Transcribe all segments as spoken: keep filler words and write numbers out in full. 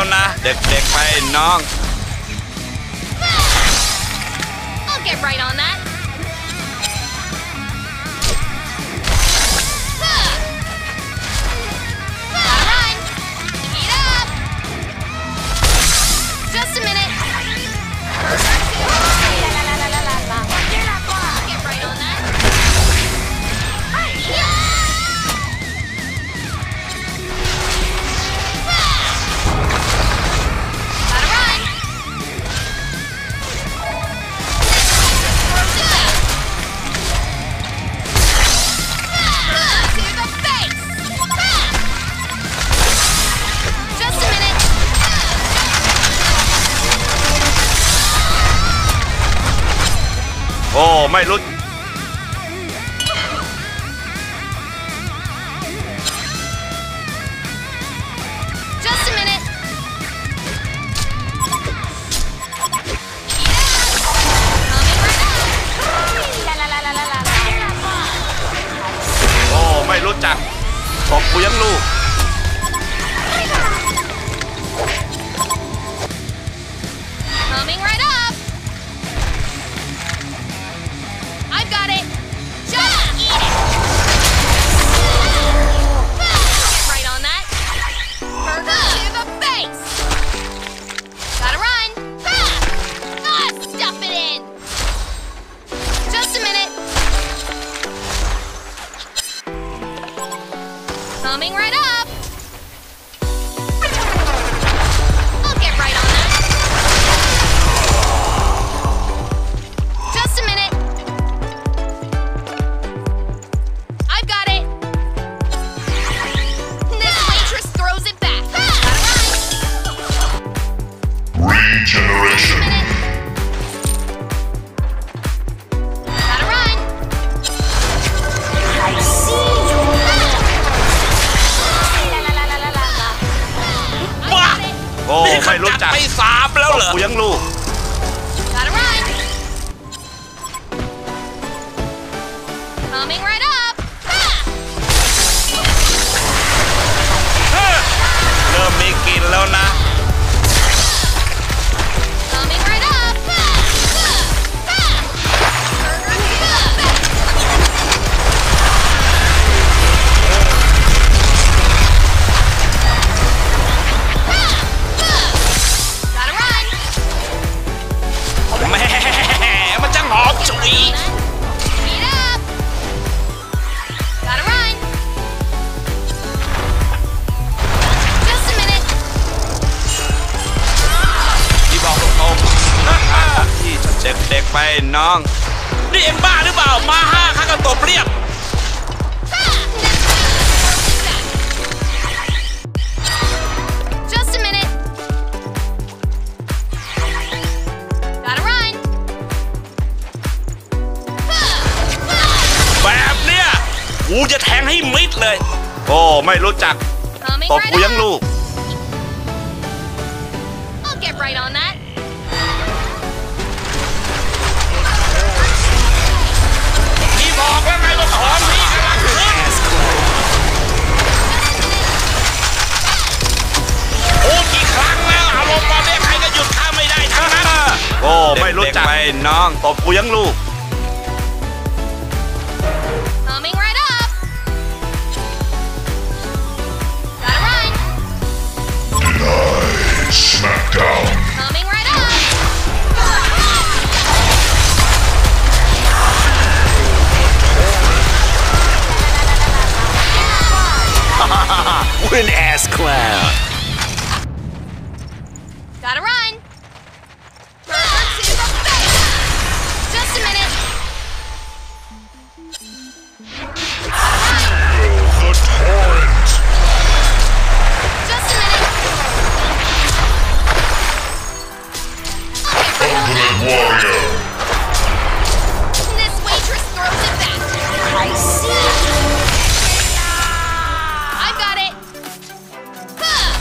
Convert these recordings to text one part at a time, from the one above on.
แล้วนะเด็กๆไปน้อง I'll get right on that. Gotta run. Heat up. Just a minute. La la la la la la. I'll get right on that. Gotta run. To the face. Just a minute. โอ้ไม่รู้ Just a minute. La la la la la la. โอ้ไม่รู้จักตบกูยังลูก Coming right up. I've got it. Just eat it. Get right on that. Burger to the face. Gotta run. Ah, stuff it in. Just a minute. Coming right up. I'll get right on that. Just a minute. I've got it. This waitress throws it back. Regeneration. Gotta run. I see you. La la la la la la la. I got it. โอ้ไม่รู้จักไปสามแล้วตบเหรอกูยังลูก Gotta run. Coming right up. Ah! เริ่มมีกลินแล้วนะ Coming right up. Ah! Ah! Ah! Burger to the face. Ah! Ah! Gotta run. แหม่มันจะหอมฉุย Heat up. Gotta run. Just a minute. ที่บอกตรงๆที่เด็กๆไปน้องนี่เอ็งบ้าหรือเปล่ามาห้าข้าก็ตบเรียบ Just a minute. Gotta run. แบบเนี้ยกูจะแทงให้มิดเลยโอ้ไม่รู้จัก Coming ตบกู right ยัง up. ลูก I'll get right on that. นี่บอกแล้วไงว่าของนี่กำลังขึ้นโอ้กี่ครั้งแล้วอารมณ์ตอนนี้ใครก็หยุดข้าไม่ได้ทั้งนั้นโอ้ไม่รู้จักไปน้องตบกูยังลูก Coming right up. Gotta run. Denied. Smackdown. Coming right up. What an ass clown. Gotta run. Burger to the face. Just a minute. The torrent. Just a minute. I'll get right on Ultimate that. warrior. This waitress throws it back. I see. I've got it. Ah!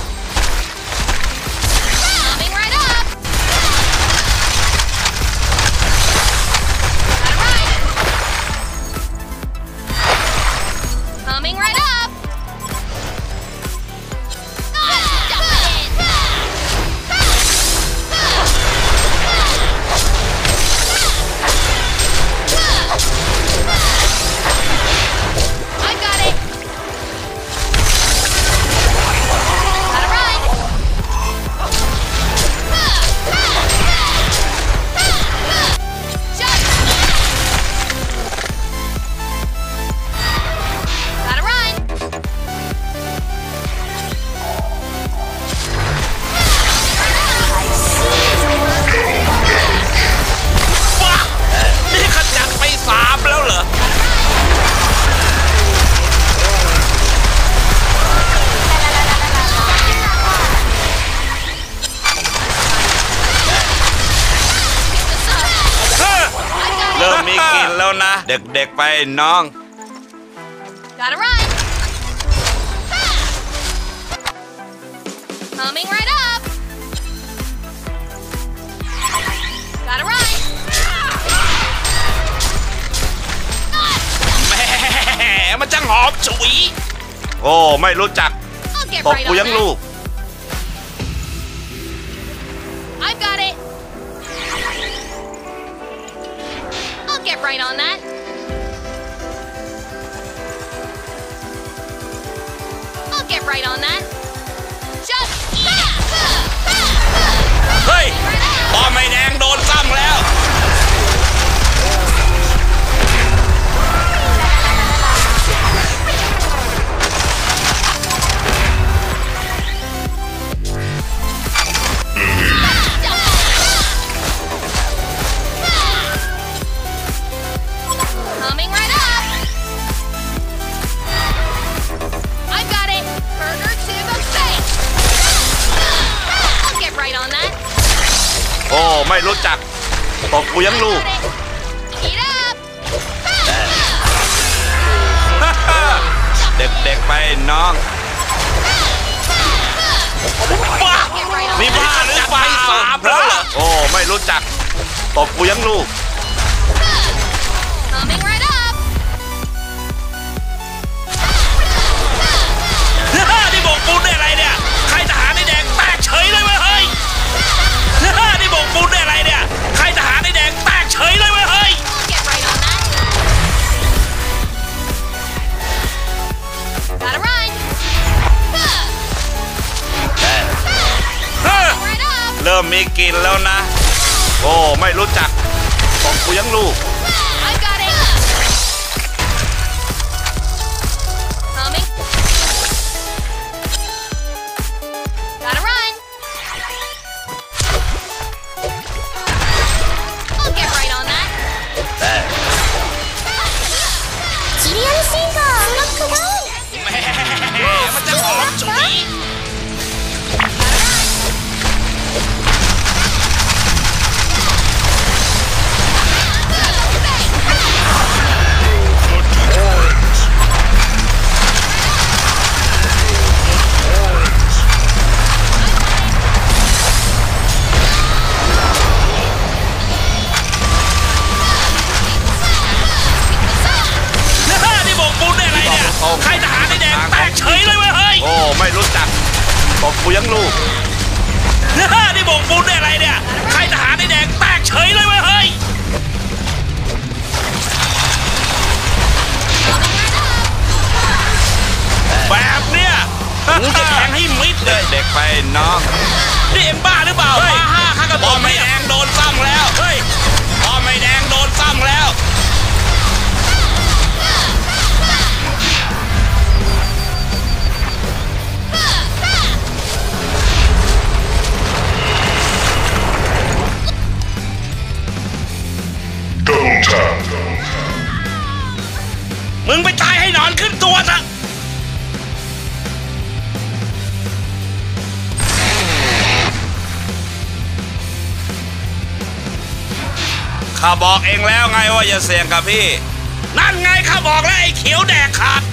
เด็กๆไปน้อง Gotta run. Coming right up. Gotta run. แหมมันจะหอมฉุยโอ้ไม่รู้จัก I'll get ตบ right กู on ยังลู that. ก I've got it. I'll get right on that. I'll get right on that. Just เฮ้ยบอมไม่แดงโดนซ้ำแล้ว coming right up. I've got it. Burger to the face. I'll get right on that. โอ้ไม่รู้จักตบกูยังลูก Got it. Eat up. เด็กๆไปน้องบ้า Get right on นี่ that. บ้าหรือเปล่าสามแล้วเหรอโอ้ไม่รู้จักตบกูยังลูก Coming right up. นี่บอกปูนได้อะไรเนี่ยใครทหารในแดงแตกเฉยเลยเว้ยเฮ้ยนี่บอกปูนได้อะไรเนี่ยใครทหารในแดงแตกเฉยเลยเว้ยเฮ้ย I'll get right on that. Gotta run. เฮ้ย Right up. เริ่มมีกลิ่นแล้วนะ โอ้ไม่รู้จักตบกูยังลูก I got it. Coming. Gotta run. I'll get right on that. シリアルシンガーロックダウンแหมมันจะหอมฉุย นี่บอกปูนได้อะไรเนี่ยใครทหารในแดงแตกเฉยเลยเว้ยเฮ้ยโอ้ไม่รู้จักตบกูยังลูกนี่บอกปูนได้อะไรเนี่ยใครทหารในแดงแตกเฉยเลยเว้ยเฮ้ยแบบเนี้ยกูจะแทงให้มิดเลยเด็กๆไปน้องนี่เอ็มบ้าหรือเปล่ามาห้าข้ากระบอกไม่แดงโดนซ้ำแล้วเฮ้ยบอมไม่แดงโดนซ้ำแล้วมึงไปตายให้นอนขึ้นตัวซะข้าบอกเองแล้วไงว่าอย่าเสี่ยงกับพี่นั่นไงข้าบอกแล้วไอ้เขียวแดกขาด